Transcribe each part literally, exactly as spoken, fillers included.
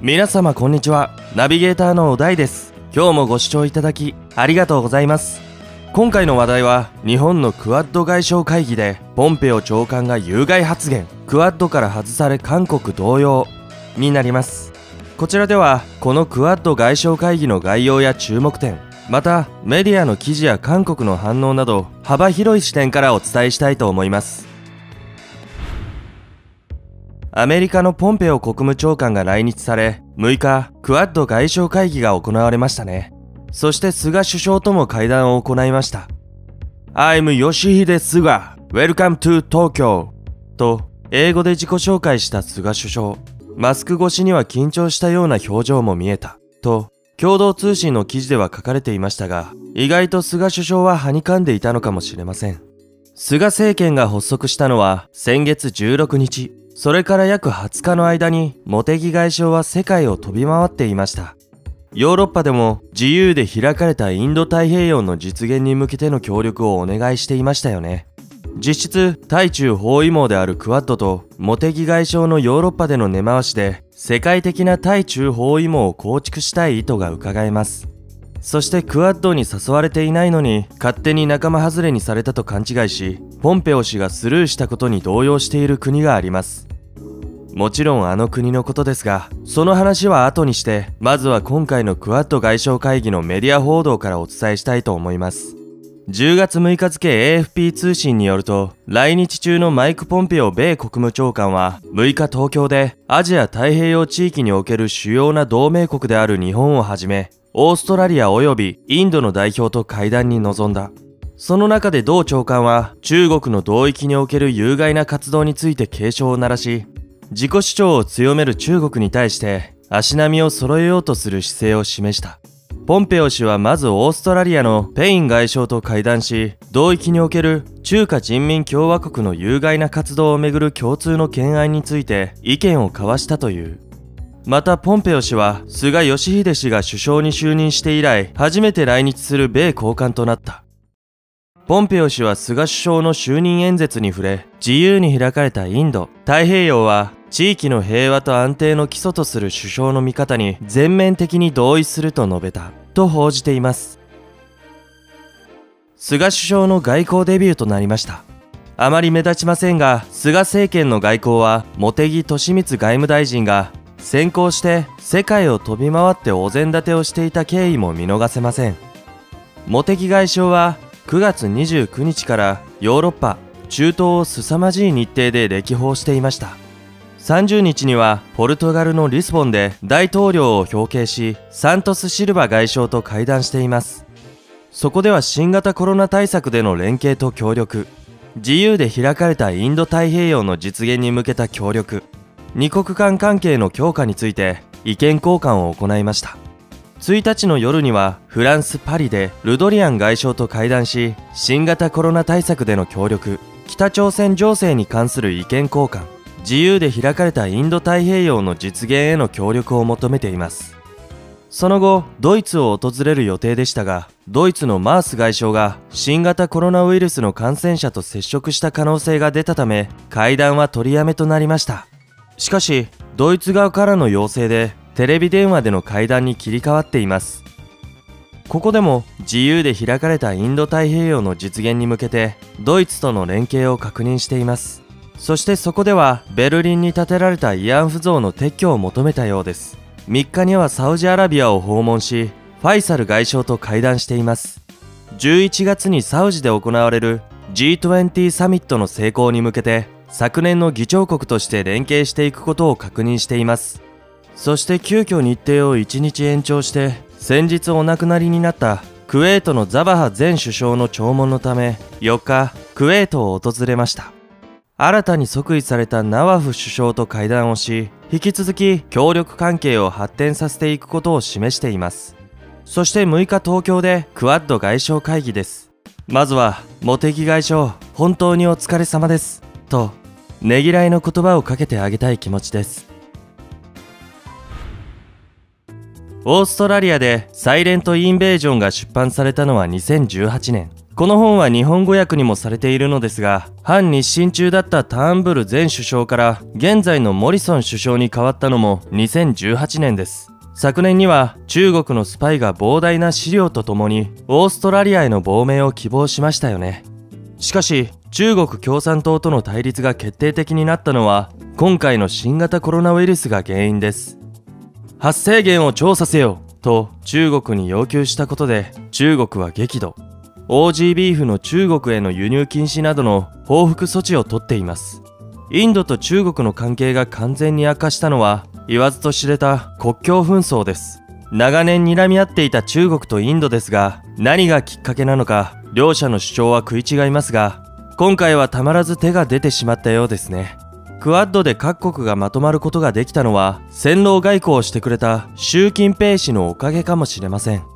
皆様こんにちは。ナビゲーターのおだいです。今日もご視聴いただきありがとうございます。今回の話題は日本のクアッド外相会議でポンペオ長官が有害発言、クアッドから外され韓国同様になります。こちらではこのクアッド外相会議の概要や注目点、またメディアの記事や韓国の反応など幅広い視点からお伝えしたいと思います。アメリカのポンペオ国務長官が来日され、むいかクアッド外相会議が行われましたね。そして菅首相とも会談を行いました。I'm 吉秀菅 Welcome to Tokyo と英語で自己紹介した菅首相。マスク越しには緊張したような表情も見えたと共同通信の記事では書かれていましたが、意外と菅首相ははにかんでいたのかもしれません。菅政権が発足したのは先月じゅうろくにち。それから約はつかの間に茂木外相は世界を飛び回っていました。ヨーロッパでも自由で開かれたインド太平洋の実現に向けての協力をお願いしていましたよね。実質対中包囲網であるクワッドと茂木外相のヨーロッパでの根回しで世界的な対中包囲網を構築したい意図がうかがえます。そしてクワッドに誘われていないのに勝手に仲間外れにされたと勘違いし、ポンペオ氏がスルーしたことに動揺している国があります。もちろんあの国のことですが、その話は後にして、まずは今回のクワッド外相会議のメディア報道からお伝えしたいと思います。じゅうがつむいか付 エーエフピー 通信によると、来日中のマイク・ポンペオ米国務長官はむいか東京でアジア太平洋地域における主要な同盟国である日本をはじめ、オーストラリア及びインドの代表と会談に臨んだ。その中で同長官は中国の同域における有害な活動について警鐘を鳴らし、自己主張を強める中国に対して足並みを揃えようとする姿勢を示した。ポンペオ氏はまずオーストラリアのペイン外相と会談し、同域における中華人民共和国の有害な活動をめぐる共通の懸案について意見を交わしたという。またポンペオ氏は菅義偉氏が首相に就任して以来初めて来日する米高官となった。ポンペオ氏は菅首相の就任演説に触れ、自由に開かれたインド太平洋は地域の平和と安定の基礎とする首相の見方に全面的に同意すると述べたと報じています。菅首相の外交デビューとなりました。あまり目立ちませんが、菅政権の外交は茂木敏光外務大臣が先行して世界を飛び回ってお膳立てをしていた経緯も見逃せません。茂木外相はくがつにじゅうくにちからヨーロッパ、中東を凄まじい日程で歴訪していました。さんじゅうにちにはポルトガルのリスボンで大統領を表敬し、サントス・シルバ外相と会談しています。そこでは新型コロナ対策での連携と協力、自由で開かれたインド太平洋の実現に向けた協力、二国間関係の強化について意見交換を行いました。ついたちの夜にはフランス・パリでルドリアン外相と会談し、新型コロナ対策での協力、北朝鮮情勢に関する意見交換、自由で開かれたインド太平洋の実現への協力を求めています。その後ドイツを訪れる予定でしたが、ドイツのマース外相が新型コロナウイルスの感染者と接触した可能性が出たため、会談は取りやめとなりました。しかしドイツ側からの要請でテレビ電話での会談に切り替わっています。ここでも自由で開かれたインド太平洋の実現に向けてドイツとの連携を確認しています。そしてそこではベルリンに建てられた慰安婦像の撤去を求めたようです。みっかにはサウジアラビアを訪問し、ファイサル外相と会談しています。じゅういちがつにサウジで行われる ジーにじゅう サミットの成功に向けて昨年の議長国として連携していくことを確認しています。そして急遽日程をいちにち延長して、先日お亡くなりになったクウェートのザバハ前首相の弔問のためよっかクウェートを訪れました。新たに即位されたナワフ首相と会談をし、引き続き協力関係を発展させていくことを示しています。そしてむいか東京でクアッド外相会議です。まずは茂木外相本当にお疲れ様ですとねぎらいの言葉をかけてあげたい気持ちです。オーストラリアでサイレント・インベージョンが出版されたのはにせんじゅうはちねん。 この本は日本語訳にもされているのですが、反日清中だったターンブル前首相から現在のモリソン首相に変わったのもにせんじゅうはちねんです。昨年には中国のスパイが膨大な資料とともにオーストラリアへの亡命を希望しましたよね。しかし中国共産党との対立が決定的になったのは今回の新型コロナウイルスが原因です。発生源を調査せよと中国に要求したことで中国は激怒。オージービーフの中国への輸入禁止などの報復措置を取っています。インドと中国の関係が完全に悪化したのは言わずと知れた国境紛争です。長年睨み合っていた中国とインドですが、何がきっかけなのか両者の主張は食い違いますが、今回はたまらず手が出てしまったようですね。クアッドで各国がまとまることができたのは戦狼外交をしてくれた習近平氏のおかげかもしれません。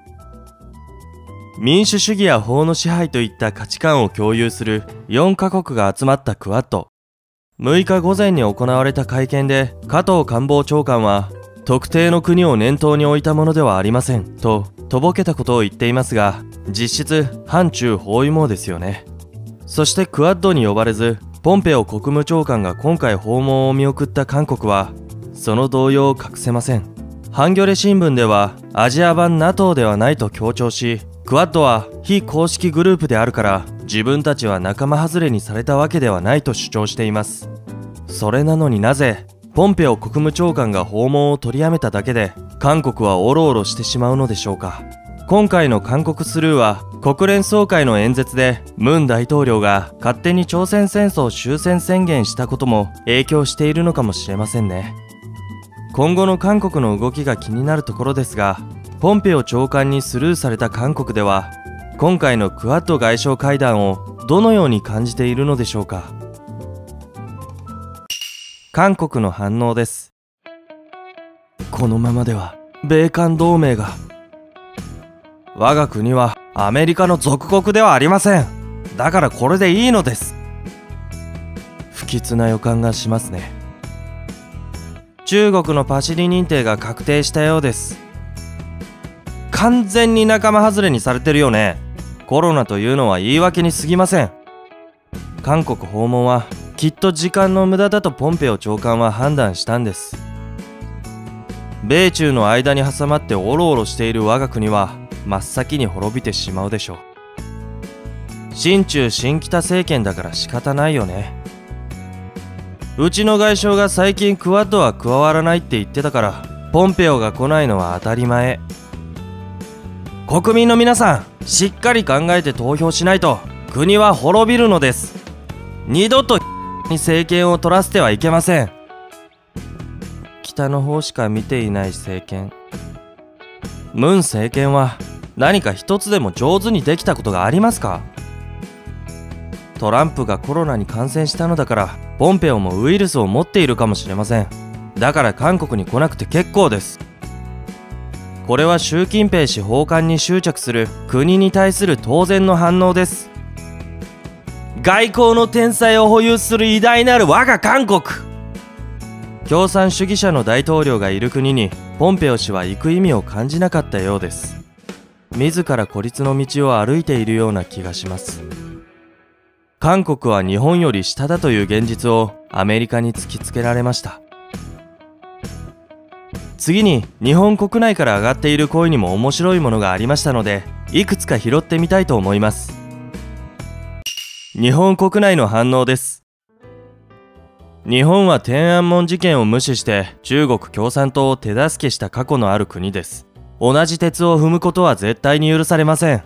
民主主義や法の支配といった価値観を共有するよんカ国が集まったクアッド。むいか午前に行われた会見で加藤官房長官は、特定の国を念頭に置いたものではありませんととぼけたことを言っていますが、実質反中包囲網ですよね。そしてクアッドに呼ばれずポンペオ国務長官が今回訪問を見送った韓国はその動揺を隠せません。ハンギョレ新聞ではアジア版 ナトー ではないと強調し、クアッドは非公式グループであるから自分たちは仲間外れにされたわけではないと主張しています。それなのになぜポンペオ国務長官が訪問を取りやめただけで韓国はオロオロしてしまうのでしょうか。今回の韓国スルーは国連総会の演説でムン大統領が勝手に朝鮮戦争終戦宣言したことも影響しているのかもしれませんね。今後の韓国の動きが気になるところですが、ポンペオ長官にスルーされた韓国では今回のクアッド外相会談をどのように感じているのでしょうか。韓国の反応です。このままでは米韓同盟が、我が国はアメリカの属国ではありません。だからこれでいいのです。不吉な予感がしますね。中国のパシリ認定が確定したようです。完全に仲間外れにされてるよね。コロナというのは言い訳に過ぎません。韓国訪問はきっと時間の無駄だとポンペオ長官は判断したんです。米中の間に挟まってオロオロしている我が国は真っ先に滅びてしまうでしょう。親中親北政権だから仕方ないよね。うちの外相が最近クアッドは加わらないって言ってたからポンペオが来ないのは当たり前。国民の皆さん、しっかり考えて投票しないと国は滅びるのです。二度とに政権を取らせてはいけません。北の方しか見ていない政権。ムン政権は何か一つでも上手にできたことがありますか？トランプがコロナに感染したのだからポンペオもウイルスを持っているかもしれません。だから韓国に来なくて結構です。これは習近平氏訪韓に執着する国に対する当然の反応です。外交の天才を保有する偉大なる我が韓国。共産主義者の大統領がいる国にポンペオ氏は行く意味を感じなかったようです。自ら孤立の道を歩いているような気がします。韓国は日本より下だという現実をアメリカに突きつけられました。次に日本国内から上がっている声にも面白いものがありましたので、いくつか拾ってみたいと思います。日本国内の反応です。日本は天安門事件を無視して中国共産党を手助けした過去のある国です。同じ鉄を踏むことは絶対に許されません。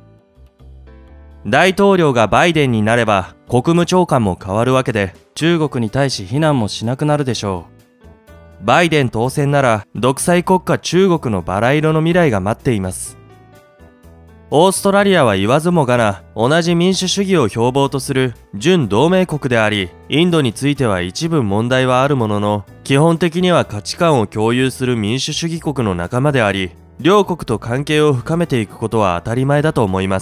大統領がバイデンになれば国務長官も変わるわけで、中国に対し非難もしなくなるでしょう。バイデン当選なら独裁国家中国のバラ色の未来が待っています。オーストラリアは言わずもがな同じ民主主義を標榜とする準同盟国であり、インドについては一部問題はあるものの、基本的には価値観を共有する民主主義国の仲間であり、両国と関係を深めていくことは当たり前だと思います。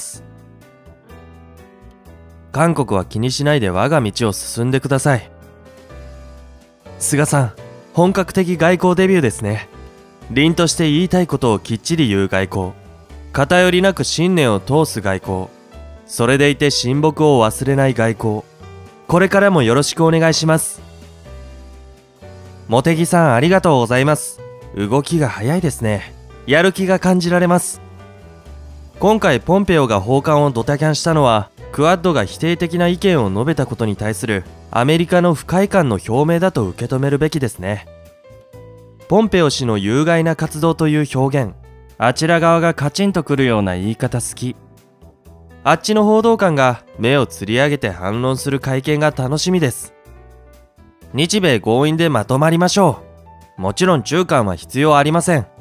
韓国は気にしないで我が道を進んでください。菅さん、本格的外交デビューですね。凛として言いたいことをきっちり言う外交。偏りなく信念を通す外交。 それでいて親睦を忘れない外交。これからもよろしくお願いします。茂木さんありがとうございます。動きが早いですね。やる気が感じられます。今回ポンペオが訪韓をドタキャンしたのは、クアッドが否定的な意見を述べたことに対するアメリカの不快感の表明だと受け止めるべきですね。ポンペオ氏の有害な活動という表現、あちら側がカチンとくるような言い方好き。あっちの報道官が目をつり上げて反論する会見が楽しみです。日米合意でまとまりましょう。もちろん中間は必要ありません。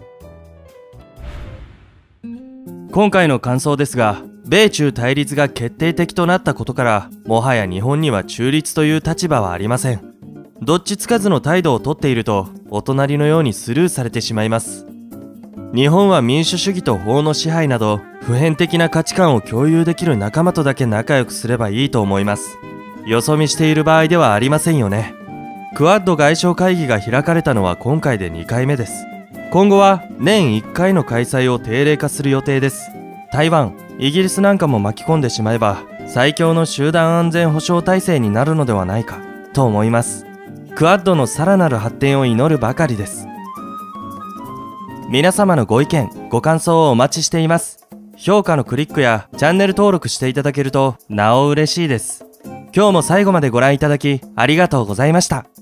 今回の感想ですが、米中対立が決定的となったことから、もはや日本には中立という立場はありません。どっちつかずの態度をとっていると、お隣のようにスルーされてしまいます。日本は民主主義と法の支配など、普遍的な価値観を共有できる仲間とだけ仲良くすればいいと思います。よそ見している場合ではありませんよね。クアッド外相会議が開かれたのは今回でにかいめです。今後は年いっかいの開催を定例化する予定です。台湾、イギリスなんかも巻き込んでしまえば最強の集団安全保障体制になるのではないかと思います。クアッドのさらなる発展を祈るばかりです。皆様のご意見、ご感想をお待ちしています。評価のクリックやチャンネル登録していただけるとなお嬉しいです。今日も最後までご覧いただきありがとうございました。